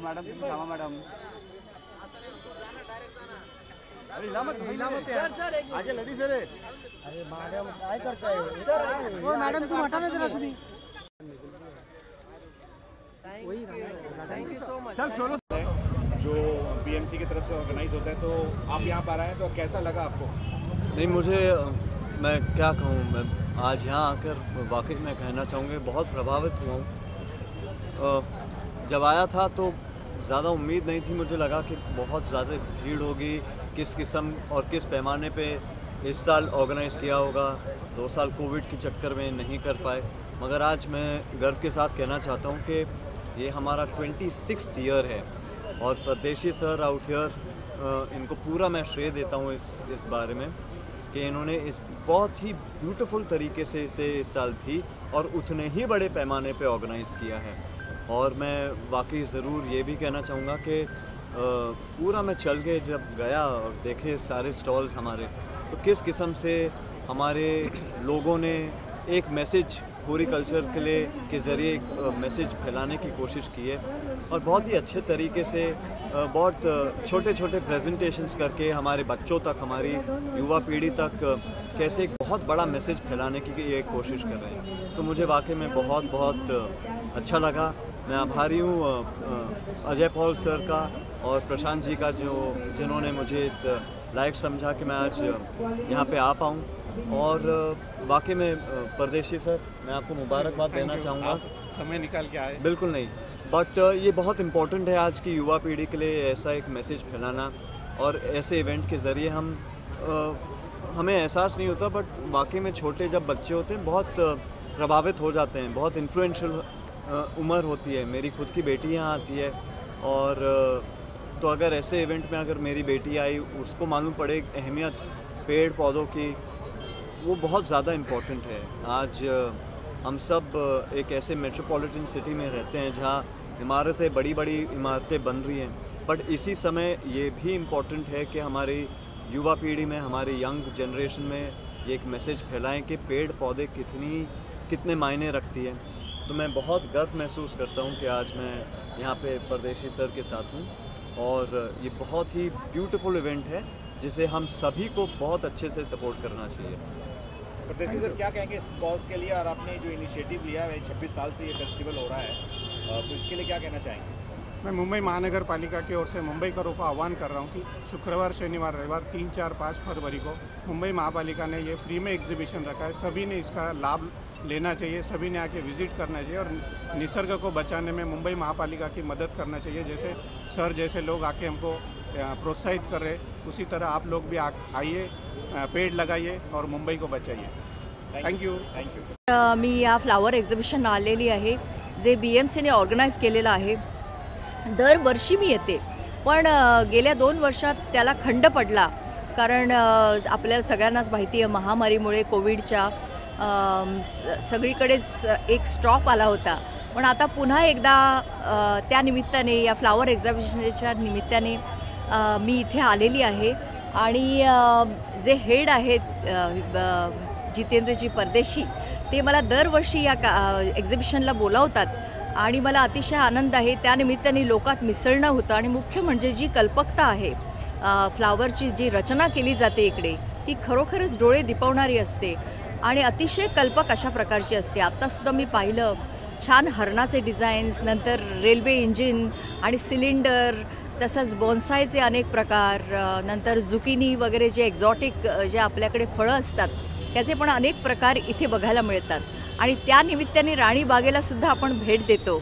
Madam तुम्ही थांबा madam. अरे सर आगे लड़ी सर. अरे मॅडम काय करताय सर. हो मॅडम तुम्ही हटा ना जरा तुम्ही. Thank you so much sir. सोलो जो बीएमसी की तरफ से ऑर्गेनाइज होता है, तो आप यहाँ पर आए तो कैसा लगा आपको? नहीं, मुझे मैं क्या कहूँ, मैं आज यहाँ आकर वाकई मैं कहना चाहूँगा बहुत प्रभावित हुआ हूँ. जब आया था तो ज़्यादा उम्मीद नहीं थी. मुझे लगा कि बहुत ज़्यादा भीड़ होगी, किस किस्म और किस पैमाने पे इस साल ऑर्गेनाइज़ किया होगा. 2 साल कोविड के चक्कर में नहीं कर पाए, मगर आज मैं गर्व के साथ कहना चाहता हूँ कि ये हमारा 26th ईयर है. और परदेशी सर आउट हियर, इनको पूरा मैं श्रेय देता हूँ इस बारे में कि इन्होंने इस बहुत ही ब्यूटीफुल तरीके से इसे इस साल भी और उतने ही बड़े पैमाने पे ऑर्गेनाइज़ किया है. और मैं वाकई ज़रूर ये भी कहना चाहूँगा कि पूरा मैं चल के जब गया और देखे सारे स्टॉल्स हमारे, तो किस किस्म से हमारे लोगों ने एक मैसेज पूरी कल्चर के लिए के ज़रिए एक मैसेज फैलाने की कोशिश की है. और बहुत ही अच्छे तरीके से बहुत छोटे छोटे प्रेजेंटेशंस करके हमारे बच्चों तक, हमारी युवा पीढ़ी तक कैसे एक बहुत बड़ा मैसेज फैलाने की ये कोशिश कर रहे हैं. तो मुझे वाकई में बहुत बहुत अच्छा लगा. मैं आभारी हूँ अजय पॉल सर का और प्रशांत जी का, जिन्होंने मुझे इस लायक समझा कि मैं आज यहाँ पे आ पाऊँ. और वाकई में परदेशी सर, मैं आपको मुबारकबाद देना चाहूँगा. समय निकाल के आए. बिल्कुल नहीं, बट ये बहुत इम्पोर्टेंट है आज की युवा पीढ़ी के लिए ऐसा एक मैसेज फैलाना. और ऐसे इवेंट के ज़रिए हमें एहसास नहीं होता, बट वाकई में छोटे जब बच्चे होते हैं बहुत प्रभावित हो जाते हैं. बहुत इन्फ्लुएंशियल उम्र होती है. मेरी खुद की बेटी यहाँ आती है, और तो अगर ऐसे इवेंट में अगर मेरी बेटी आई, उसको मालूम पड़े अहमियत पेड़ पौधों की, वो बहुत ज़्यादा इम्पोर्टेंट है. आज हम सब एक ऐसे मेट्रोपॉलिटन सिटी में रहते हैं जहाँ इमारतें, बड़ी बड़ी इमारतें बन रही हैं, बट इसी समय ये भी इम्पोर्टेंट है कि हमारी युवा पीढ़ी में, हमारी यंग जनरेशन में ये एक मैसेज फैलाएं कि पेड़ पौधे कितने मायने रखती है. तो मैं बहुत गर्व महसूस करता हूँ कि आज मैं यहाँ पे परदेशी सर के साथ हूँ. और ये बहुत ही ब्यूटीफुल इवेंट है जिसे हम सभी को बहुत अच्छे से सपोर्ट करना चाहिए. परदेशी सर, क्या कहेंगे इस कॉज के लिए, और आपने जो इनिशिएटिव लिया है, 26 साल से ये फेस्टिवल हो रहा है, तो इसके लिए क्या कहना चाहेंगे? मैं मुंबई महानगर पालिका की ओर से मुंबईकरों को आह्वान कर रहा हूं कि शुक्रवार, शनिवार, रविवार 3, 4, 5 फरवरी को मुंबई महापालिका ने ये फ्री में एग्जीबिशन रखा है. सभी ने इसका लाभ लेना चाहिए, सभी ने आके विजिट करना चाहिए और निसर्ग को बचाने में मुंबई महापालिका की मदद करना चाहिए. जैसे सर जैसे लोग आके हमको प्रोत्साहित कर रहे, उसी तरह आप लोग भी आइए, पेड़ लगाइए और मुंबई को बचाइए. थँक्यू. मी या फ्लावर एक्झिबिशन आलेली आहे, जे BMCने ऑर्गनाईज केलेलं आहे. दरवर्षी मी येते, पण गेल्या 2 वर्षात त्याला खंड पडला, कारण आपल्याला सगळ्यांनाच माहिती आहे महामारीमुळे कोविडच्या सगळीकडेच एक स्टॉप आला होता. पण आता पुन्हा एकदा त्या निमित्ताने, या फ्लावर एक्झिबिशनच्या निमित्ताने मी इथे आलेली आहे. आणि जे हेड आहेत जितेंद्रजी परदेशी, ते मला दरवर्षी या एक्झिबिशनला बोलावतात आणि मला अतिशय आनंद आहे. त्यानिमित्ताने लोकात मिसळणं होतं आणि मुख्य म्हणजे जी कल्पकता आहे, फ्लावरची जी रचना केली जाते इकडे, ती खरोखरच डोळे दिपवणारी असते आणि अतिशय कल्पक अशा प्रकारची असते. आत्तासुद्धा मी पाहिलं छान हरणाचे डिझाईन्स, नंतर रेल्वे इंजिन आणि सिलेंडर, तसंच बॉन्सायचे अनेक प्रकार, नंतर झुकिनी वगैरे जे एक्झॉटिक जे आपल्याकडे फळं असतात त्याचे पण अनेक प्रकार इथे बघायला मिळतात. आणि त्या निमित्ताने राणी बागेलासुद्धा आपण भेट देतो.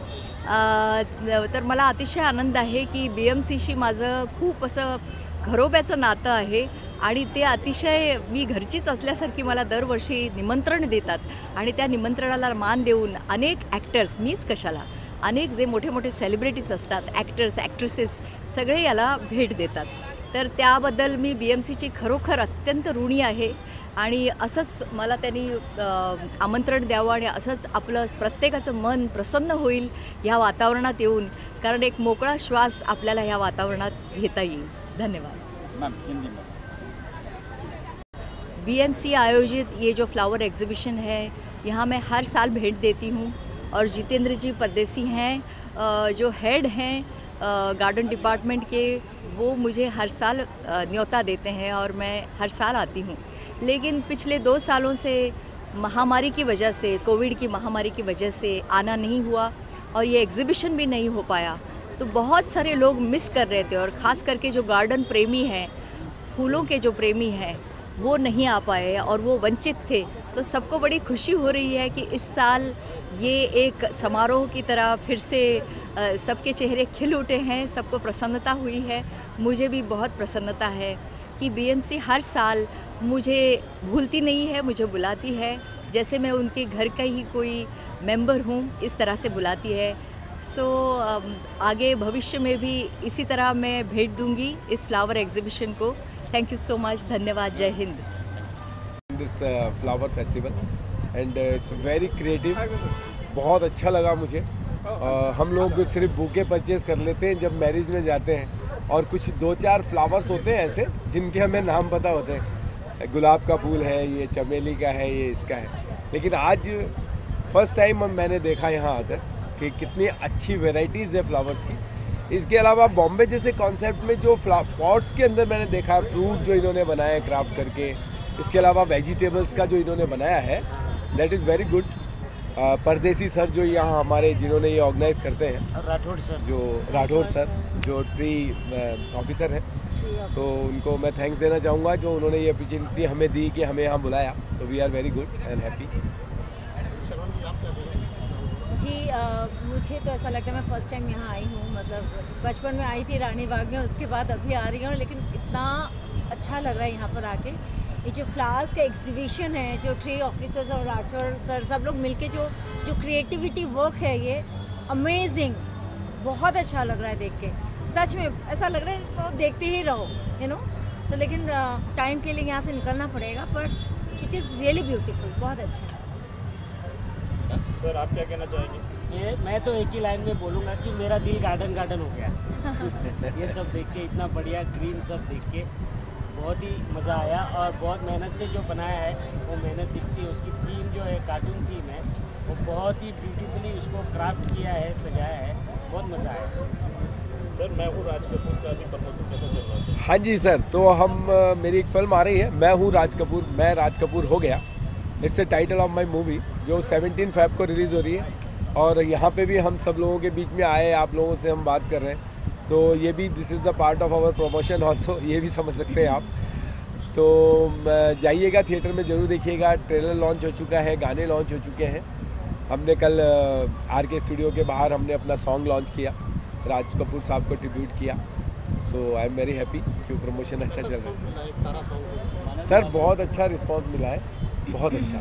तर मला अतिशय आनंद आहे की BMCशी माझं खूप असं घरोब्याचं नातं आहे आणि ते अतिशय मी घरचीच असल्यासारखी मला दरवर्षी निमंत्रण देतात. आणि त्या निमंत्रणाला मान देऊन अनेक ॲक्टर्स, मीच कशाला, अनेक जे मोठे मोठे सेलिब्रिटीज असतात, ॲक्टर्स, ॲक्ट्रेसेस, सगळे याला भेट देतात. तर त्याबद्दल मी BMCची खरोखर अत्यंत ऋणी आहे. आणि असंच मला त्यांनी आमंत्रण द्यावं आणि असंच आपलं प्रत्येकाचं मन प्रसन्न होईल ह्या वातावरणात येऊन, कारण एक मोकळा श्वास आपल्याला ह्या वातावरणात घेता येईल. धन्यवाद. मैम हिंदी में. BMC आयोजित ये जो फ्लावर एग्जीबिशन है, यहाँ मैं हर साल भेंट देती हूँ और जितेंद्र जी परदेसी हैं जो हेड हैं गार्डन डिपार्टमेंट के, वो मुझे हर साल न्योता देते हैं और मैं हर साल आती हूँ। लेकिन पिछले 2 सालों से महामारी की वजह से, कोविड की महामारी की वजह से आना नहीं हुआ और ये एग्ज़िबिशन भी नहीं हो पाया। तो बहुत सारे लोग मिस कर रहे थे और ख़ास करके जो गार्डन प्रेमी हैं, फूलों के जो प्रेमी हैं, वो नहीं आ पाए और वो वंचित थे। तो सबको बड़ी खुशी हो रही है कि इस साल ये एक समारोह की तरह फिर से सबके चेहरे खिल उठे हैं, सबको प्रसन्नता हुई है। मुझे भी बहुत प्रसन्नता है कि बीएमसी हर साल मुझे भूलती नहीं है, मुझे बुलाती है, जैसे मैं उनके घर का ही कोई मेंबर हूँ इस तरह से बुलाती है। सो आगे भविष्य में भी इसी तरह मैं भेंट दूंगी इस फ्लावर एग्जीबिशन को। थैंक यू सो मच, धन्यवाद, जय हिंद। This flower festival and it's very creative, बहुत अच्छा लगा मुझे। हम लोग सिर्फ बुके परचेज़ कर लेते हैं जब मैरिज में जाते हैं, और कुछ 2-4 फ्लावर्स होते हैं ऐसे जिनके हमें नाम पता होते हैं। गुलाब का फूल है, ये चमेली का है, ये इसका है। लेकिन आज फर्स्ट टाइम मैंने देखा यहाँ आकर कि कितनी अच्छी वेराइटीज़ है फ्लावर्स की। इसके अलावा बॉम्बे जैसे कॉन्सेप्ट में जो पॉट्स के अंदर मैंने देखा फ्रूट जो इन्होंने बनाया है क्राफ्ट करके, इसके अलावा वेजिटेबल्स का जो इन्होंने बनाया है, that is very good. Pardesi sir जो यहाँ हमारे जिन्होंने ये ऑर्गेनाइज करते हैं, राठौड़ सर जो ट्री ऑफिसर हैं, सो उनको मैं थैंक्स देना चाहूँगा जो उन्होंने ये अपॉर्चुनिटी हमें दी कि हमें यहाँ बुलाया। तो we are very good and happy. जी मुझे तो ऐसा लगता है मैं फ़र्स्ट टाइम यहाँ आई हूँ। मतलब बचपन में आई थी रानी बाग में, उसके बाद अभी आ रही हूँ, लेकिन इतना अच्छा लग रहा है यहाँ पर आके। ये जो फ्लावर्स का एग्जीबिशन है, जो ट्री ऑफिसर्स और राठौर सर सब लोग मिलके जो क्रिएटिविटी वर्क है, ये अमेजिंग, बहुत अच्छा लग रहा है देख के। सच में ऐसा लग रहा है तो देखते ही रहो, यू नो। तो लेकिन टाइम के लिए यहाँ से निकलना पड़ेगा, पर इट इज़ रियली ब्यूटीफुल, बहुत अच्छा। सर आप क्या कहना चाहेंगे? मैं तो एक ही लाइन में बोलूँगा कि मेरा दिल गार्डन गार्डन हो गया। ये सब देख के, इतना बढ़िया ग्रीन सब देख के बहुत ही मज़ा आया। और बहुत मेहनत से जो बनाया है वो मेहनत दिखती है। उसकी थीम जो है, कार्टून थीम है, वो बहुत ही ब्यूटीफुली उसको क्राफ्ट किया है, सजाया है, बहुत मज़ा आया। सर मैं हूँ राज कपूर का भी प्रमोशन कैसा चल रहा है? हाँ जी सर, तो हम मेरी एक फिल्म आ रही है, मैं हूँ राज कपूर, मैं राज कपूर हो गया। It's the title of my movie, जो 17 फ़रवरी को रिलीज़ हो रही है। और यहाँ पे भी हम सब लोगों के बीच में आए, आप लोगों से हम बात कर रहे हैं, तो ये भी this is the part of our promotion also, ये भी समझ सकते हैं आप। तो जाइएगा थिएटर में, ज़रूर देखिएगा। ट्रेलर लॉन्च हो चुका है, गाने लॉन्च हो चुके हैं। हमने कल RK स्टूडियो के बाहर हमने अपना सॉन्ग लॉन्च किया, राज कपूर साहब को ट्रिब्यूट किया। So I am very happy कि प्रमोशन अच्छा चल रहा है। सर बहुत अच्छा रिस्पॉन्स मिला है, बहुत अच्छा।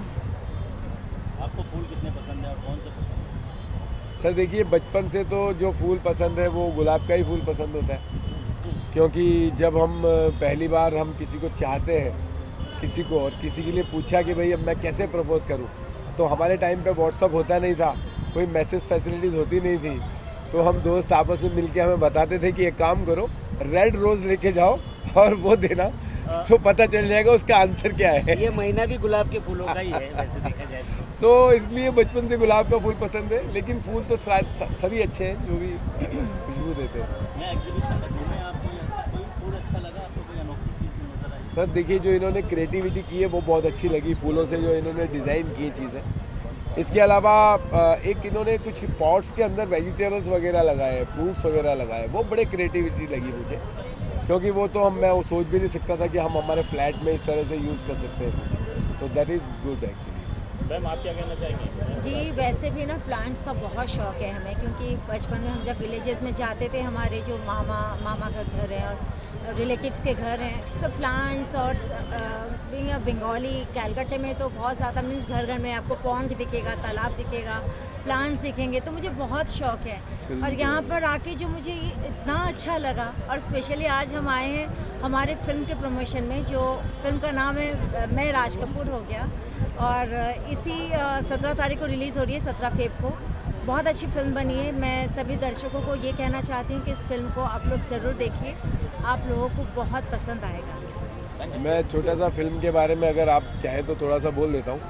आपको फूल कितने पसंद है और कौन से पसंद है? सर देखिए, बचपन से तो जो फूल पसंद है वो गुलाब का ही फूल पसंद होता है, क्योंकि जब हम पहली बार हम किसी को चाहते हैं, किसी को, और किसी के लिए पूछा कि भाई अब मैं कैसे प्रपोज़ करूं, तो हमारे टाइम पे व्हाट्सअप होता नहीं था, कोई मैसेज फैसिलिटीज़ होती नहीं थी। तो हम दोस्त आपस में मिलके हमें बताते थे कि एक काम करो, रेड रोज़ लेके जाओ और वो देना, तो पता चल जाएगा उसका आंसर क्या है। ये महीना भी गुलाब के फूलों का ही है वैसे देखा जाए तो। सो इसलिए बचपन से गुलाब का फूल पसंद है, लेकिन फूल तो सभी अच्छे हैं जो भी खुशबू देते हैं। मैं एग्जीबिशन में घूमे, आपको कोई फूल अच्छा लगा, आपको कोई अनोखी चीज़ नजर आई? सर देखिए, जो इन्होंने क्रिएटिविटी की है वो बहुत अच्छी लगी, फूलों से जो इन्होंने डिज़ाइन की चीज़ें। इसके अलावा एक इन्होंने कुछ पॉट्स के अंदर वेजिटेबल्स वगैरह लगाए, फ्रूट्स वगैरह लगाए, वो बड़े क्रिएटिविटी लगी मुझे, क्योंकि वो तो मैं वो सोच भी नहीं सकता था कि हम हमारे फ्लैट में इस तरह से यूज़ कर सकते हैं कुछ। तो that is good actually. Ma'am आप क्या कहना चाहेंगे? जी वैसे भी ना प्लांट्स का बहुत शौक है हमें, क्योंकि बचपन में हम जब विलेजेस में जाते थे, हमारे जो मामा का घर है और रिलेटिव्स के घर हैं, सब प्लांट्स। और बीइंग अ बंगाली, कैलकाटा में तो बहुत ज़्यादा मीन्स घर घर में आपको पॉन्ड दिखेगा, तालाब दिखेगा, प्लांट्स दिखेंगे, तो मुझे बहुत शौक है। और यहाँ पर आके जो मुझे इतना अच्छा लगा, और स्पेशली आज हम आए हैं हमारे फिल्म के प्रमोशन में, जो फिल्म का नाम है मैं राज कपूर हो गया, और इसी 17 तारीख को रिलीज़ हो रही है, 17 फरवरी को। बहुत अच्छी फिल्म बनी है। मैं सभी दर्शकों को ये कहना चाहती हूँ कि इस फिल्म को आप लोग ज़रूर देखिए, आप लोगों को बहुत पसंद आएगा। मैं छोटा सा फिल्म के बारे में अगर आप चाहें तो थोड़ा सा बोल देता हूँ।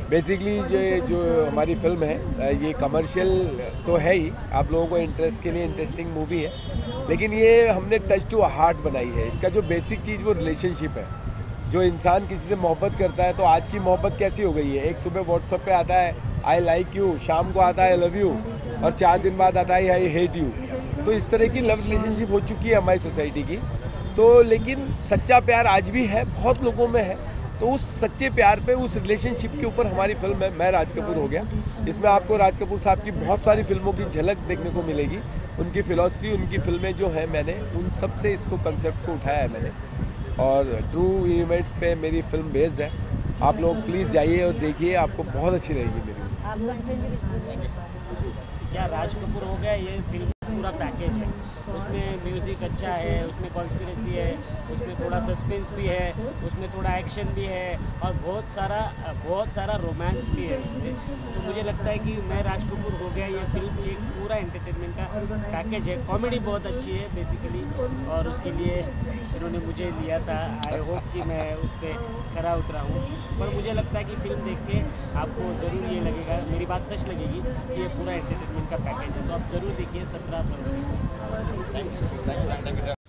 बेसिकली जो हमारी फिल्म है ये कमर्शियल तो है ही, आप लोगों को इंटरेस्ट के लिए इंटरेस्टिंग मूवी है, लेकिन ये हमने टच टू हार्ट बनाई है। इसका जो बेसिक चीज़ वो रिलेशनशिप है। जो इंसान किसी से मोहब्बत करता है, तो आज की मोहब्बत कैसी हो गई है, एक सुबह व्हाट्सएप पे आता है आई लाइक यू, शाम को आता है आई लव यू, और 4 दिन बाद आता है आई हेट यू। तो इस तरह की लव रिलेशनशिप हो चुकी है हमारी सोसाइटी की। तो लेकिन सच्चा प्यार आज भी है, बहुत लोगों में है। तो उस सच्चे प्यार पे, उस रिलेशनशिप के ऊपर हमारी फिल्म है मैं राज कपूर हो गया। इसमें आपको राज कपूर साहब की बहुत सारी फिल्मों की झलक देखने को मिलेगी। उनकी फ़िलॉसफी, उनकी फिल्में जो हैं, मैंने उन सब से इसको कंसेप्ट को उठाया है मैंने, और ट्रू इवेंट्स पे मेरी फिल्म बेस्ड है। आप लोग प्लीज़ जाइए और देखिए, आपको बहुत अच्छी रहेगी मेरी। क्या राज कपूर हो गया, ये फिल्म पूरा पैकेज है। उसमें म्यूज़िक अच्छा है, उसमें कॉन्स्पिरेसी है, उसमें थोड़ा सस्पेंस भी है, उसमें थोड़ा एक्शन भी है, और बहुत सारा रोमांस भी है उसमें। तो मुझे लगता है कि मैं राज कपूर हो गया, ये फिल्म एक पूरा एंटरटेनमेंट का पैकेज है। कॉमेडी बहुत अच्छी है बेसिकली, और उसके लिए इन्होंने मुझे लिया था। आई होप कि मैं उस पर खरा उतरा हूँ। पर मुझे लगता है कि फिल्म देख के आपको ज़रूर ये लगेगा, मेरी बात सच लगेगी कि ये पूरा एंटरटेनमेंट का पैकेज है। तो आप ज़रूर देखिए 17 फरवरी को। Thank you.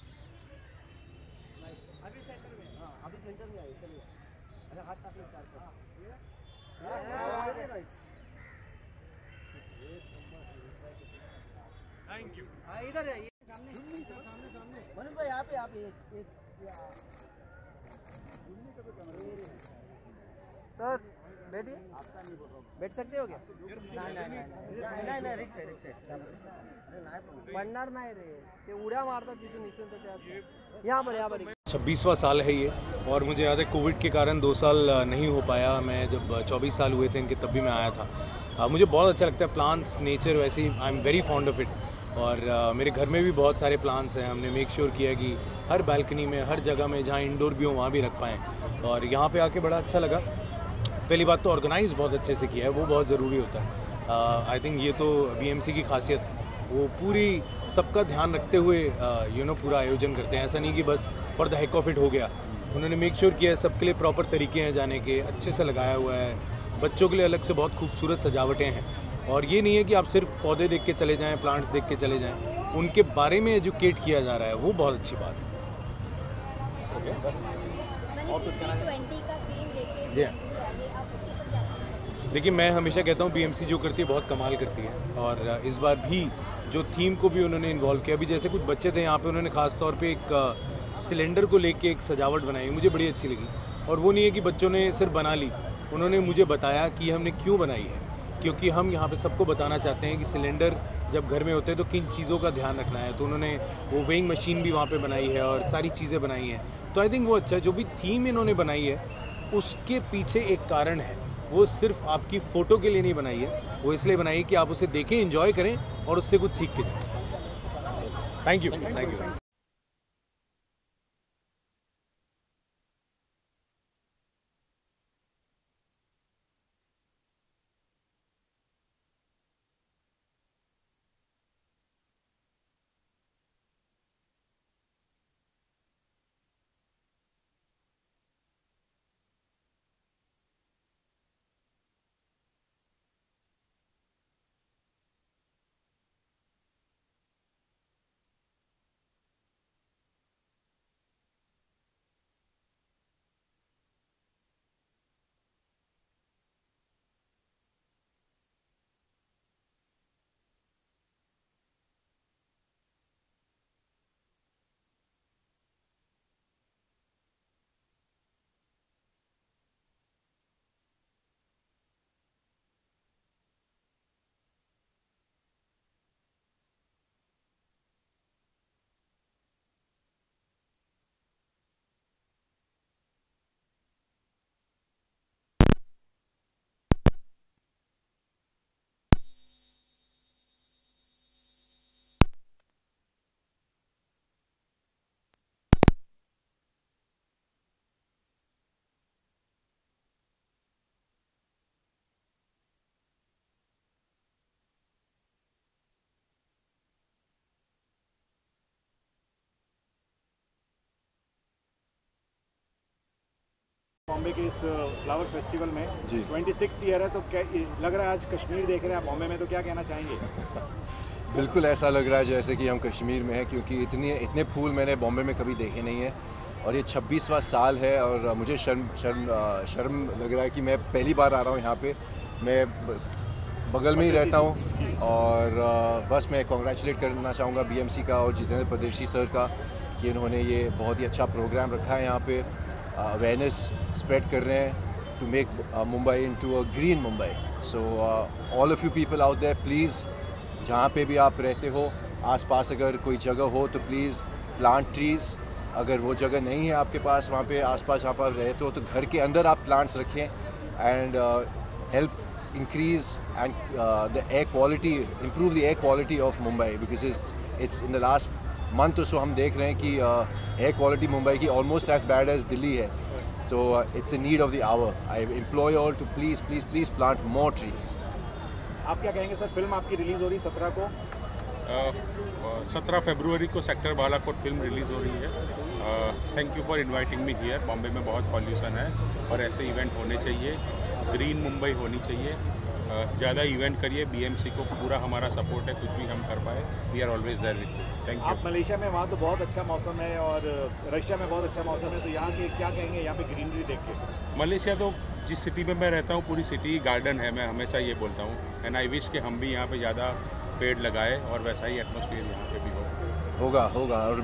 सर बैठिए, बैठ सकते हो क्या? नाही रिक्स आहे पडणार नाही रे, ते उड्या मारतात तिथून इथून, तर त्यात यहाँ पर 26वां साल है ये, और मुझे याद है कोविड के कारण 2 साल नहीं हो पाया। मैं जब 24 साल हुए थे इनके, तब भी मैं आया था। मुझे बहुत अच्छा लगता है प्लांट्स, नेचर, वैसे ही I am very fond of it. और मेरे घर में भी बहुत सारे प्लांट्स हैं। हमने मेक श्योर किया कि हर बालकनी में, हर जगह में जहाँ इंडोर भी हो वहाँ भी रख पाएँ, और यहाँ पे आके बड़ा अच्छा लगा। पहली बात तो ऑर्गेनाइज बहुत अच्छे से किया है, वो बहुत ज़रूरी होता है। आई थिंक ये तो बीएमसी की खासियत है, वो पूरी सबका ध्यान रखते हुए पूरा आयोजन करते हैं। ऐसा नहीं कि बस for the heck of it हो गया। उन्होंने मेक श्योर किया है सबके लिए प्रॉपर तरीके हैं जाने के, अच्छे से लगाया हुआ है। बच्चों के लिए अलग से बहुत खूबसूरत सजावटें हैं, और ये नहीं है कि आप सिर्फ पौधे देख के चले जाएँ, प्लांट्स देख के चले जाएँ, उनके बारे में एजुकेट किया जा रहा है, वो बहुत अच्छी बात है। जी देखिए, मैं हमेशा कहता हूँ बीएमसी जो करती है बहुत कमाल करती है, और इस बार भी जो थीम को भी उन्होंने इन्वॉल्व किया। अभी जैसे कुछ बच्चे थे यहाँ पे, उन्होंने खास तौर पे एक सिलेंडर को लेके एक सजावट बनाई, मुझे बड़ी अच्छी लगी। और वो नहीं है कि बच्चों ने सिर्फ बना ली, उन्होंने मुझे बताया कि हमने क्यों बनाई है, क्योंकि हम यहाँ पे सबको बताना चाहते हैं कि सिलेंडर जब घर में होते हैं तो किन चीज़ों का ध्यान रखना है। तो उन्होंने वो वेइंग मशीन भी वहाँ पे बनाई है, और सारी चीज़ें बनाई हैं। तो आई थिंक वो अच्छा है। जो भी थीम इन्होंने बनाई है उसके पीछे एक कारण है, वो सिर्फ आपकी फ़ोटो के लिए नहीं बनाई है, वो इसलिए बनाई है कि आप उसे देखें, एंजॉय करें और उससे कुछ सीख के जाएं। Thank you. बॉम्बे के इस फ्लावर फेस्टिवल में जी। 26th ईयर है, तो क्या लग रहा है आज कश्मीर देख रहे हैं आप बॉम्बे में, तो क्या कहना चाहेंगे? बिल्कुल ऐसा लग रहा है जैसे कि हम कश्मीर में हैं, क्योंकि इतने फूल मैंने बॉम्बे में कभी देखे नहीं हैं और ये 26वां साल है और मुझे शर्म लग रहा है कि मैं पहली बार आ रहा हूँ यहाँ पे। मैं बगल में ही रहता हूँ और बस मैं कॉन्ग्रेचुलेट करना चाहूँगा बीएमसी का और जितेंद्र परदेशी सर का कि इन्होंने ये बहुत ही अच्छा प्रोग्राम रखा है यहाँ पे। अवेयरनेस स्प्रेड कर रहे हैं to make Mumbai into a green Mumbai. So all of you people out there, please जहाँ पे भी आप रहते हो आसपास अगर कोई जगह हो तो प्लीज़ प्लांट ट्रीज़। अगर वो जगह नहीं है आपके पास, वहाँ पे आसपास जहाँ पर रहते हो तो घर के अंदर आप प्लांट्स रखें and help increase and the air quality, improve the air quality of Mumbai, because it's in the last month or so हम देख रहे हैं कि air quality मुंबई की almost as bad as Delhi है। So it's a need of the hour. I implore you all to please plant more trees. आप क्या कहेंगे सर? फिल्म आपकी रिलीज़ हो रही 17 को, 17 फरवरी को सेक्टर बालाकोट फिल्म रिलीज़ हो रही है। Thank you for inviting me here. Bombay में बहुत पॉल्यूशन है और ऐसे इवेंट होने चाहिए, ग्रीन मुंबई होनी चाहिए। ज़्यादा इवेंट करिए, बीएमसी को पूरा हमारा सपोर्ट है, कुछ भी हम कर पाए we are always there with you. Thank you. आप मलेशिया में, वहाँ तो बहुत अच्छा मौसम है और रशिया में बहुत अच्छा मौसम है, तो यहाँ के क्या कहेंगे यहाँ पे ग्रीनरी देख के? मलेशिया तो जिस सिटी में मैं रहता हूँ पूरी सिटी गार्डन है, मैं हमेशा ये बोलता हूँ। एंड आई विश कि हम भी यहाँ पे ज़्यादा पेड़ लगाए और वैसा ही एटमॉस्फेयर यहाँ पे भी होगा। और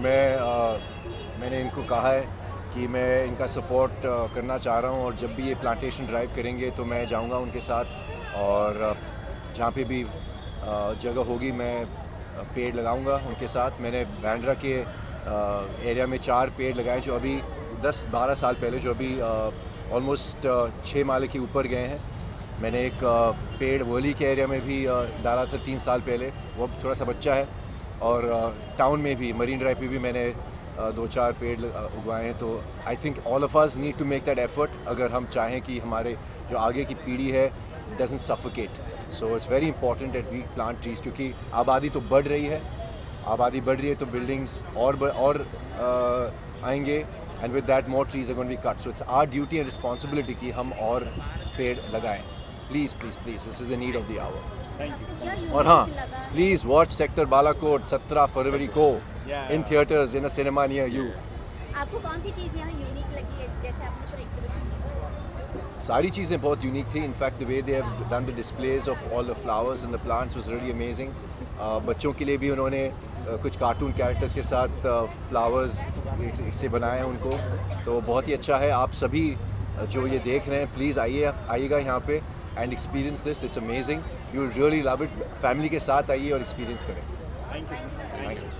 मैंने इनको कहा है कि मैं इनका सपोर्ट करना चाह रहा हूँ और जब भी ये प्लांटेशन ड्राइव करेंगे तो मैं जाऊँगा उनके साथ और जहाँ पे भी जगह होगी मैं पेड़ लगाऊंगा उनके साथ। मैंने बैंड्रा के एरिया में 4 पेड़ लगाए जो अभी 10-12 साल पहले, जो अभी ऑलमोस्ट 6 माले के ऊपर गए हैं। मैंने एक पेड़ वोली के एरिया में भी डाला था 3 साल पहले, वो थोड़ा सा बच्चा है। और टाउन में भी मरीन ड्राइव पे भी मैंने 2-4 पेड़ उगाए हैं। तो I think all of us need to make that effort अगर हम चाहें कि हमारे जो आगे की पीढ़ी है doesn't suffocate. So it's very important that we plant trees, क्योंकि आबादी तो बढ़ रही है तो बिल्डिंग्स और आएंगे and with that more trees are going to be cut. So it's our duty and responsibility कि हम और पेड़ लगाएं. Please, this is the need of the hour. Thank you. और हाँ, please watch Sector Balakot 17 फरवरी को in theaters in a cinema near you. आपको कौन सी चीज़ यहाँ यूनिक लगी है जैसे आपने जो एग्जीबिशन? सारी चीज़ें बहुत यूनिक थी। In fact the way they have done the displays of all the flowers and the plants was really amazing. बच्चों के लिए भी उन्होंने कुछ कार्टून कैरेक्टर्स के साथ फ्लावर्स से बनाए हैं उनको, तो बहुत ही अच्छा है। आप सभी जो ये देख रहे हैं प्लीज़ आइएगा यहाँ पे and experience this, it's amazing, you will really love it. Family के साथ आइए और एक्सपीरियंस करें। Thank you.